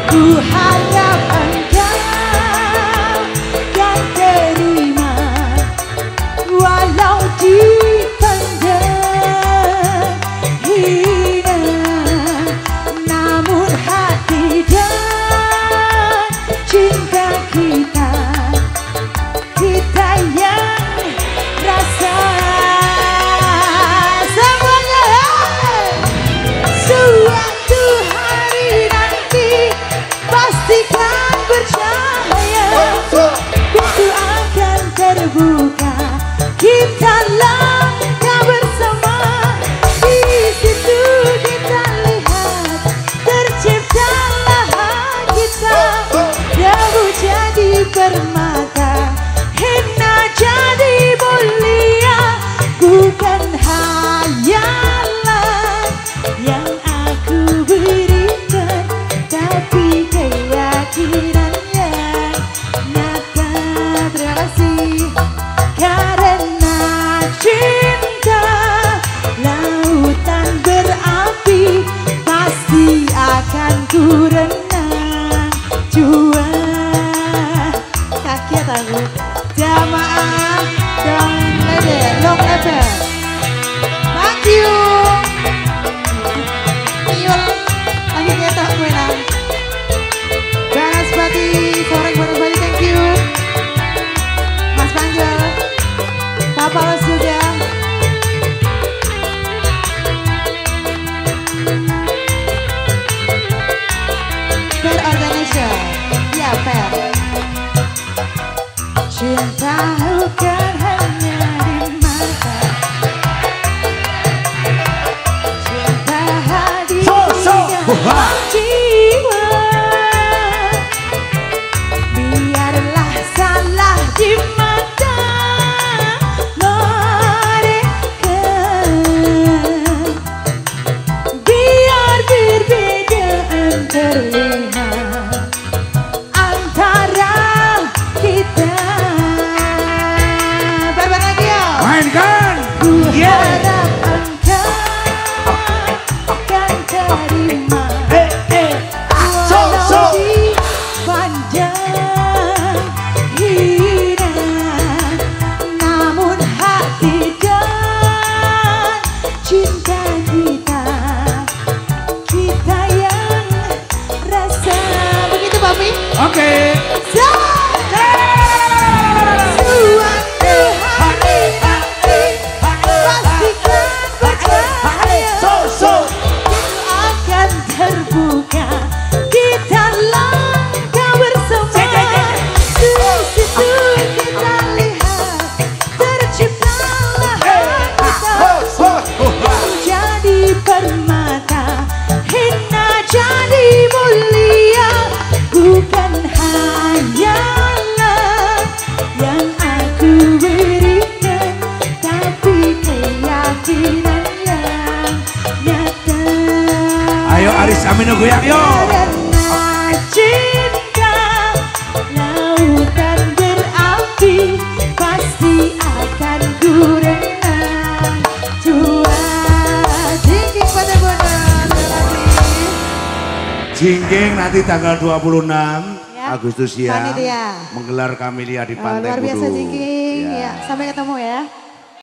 Ku harap engkau kan terima, walau dipandang hina, namun hati dan cinta kita, kita yang rasa. Semuanya suatu hari nanti pastikan percaya, pintu akan terbuka, kita langkah bersama. Di situ kita lihat terciptalah kita, debu jadi permata, hina jadi mulia, bukan hayalan yang aku berikan, tapi keyakinan yang nyata. Terima kasih. Karena cinta lautan berapi, pasti akan ku renang jua. Kaget aku. Jamaah dong lede, long lede. Thank you. Iul, lagi nyetak gue nang. Banaspati, sore Banaspati, thank you. Mas Panjel, Papa Los juga. Fair Organizer, ya Fair. Cinta bukan hanya di mata, cinta hadir di dalam jiwa. Biarlah salah di mata mereka, biar perbedaan terlihat antara kita. Barbar lagi ya. Mainkan. Ku harap engkau kan terima, walau dipandang hina, namun hati dan cinta kita, kita yang rasa. Begitu Papi? Oke. Suatu hari nanti pastikan percaya, pintu akan terbuka, kita langkah bersama. Di situ kita lihat terciptalah kita, jadi permata, hina jadi mulia, bukan hayalan yang aku berikan, tapi keyakinan yang nyata. Ayo Aris Amino goyang yo. Karena cinta lautan berapi, pasti akan ku renang jua. Jingging pada bodoh. Terima kasih. Jingging nanti tanggal 26 Ya. Agustus ya. Panitia. Menggelar Kamelia di Pantai Luar biasa Kudu. Jingging. Ya. Ya, sampai ketemu ya.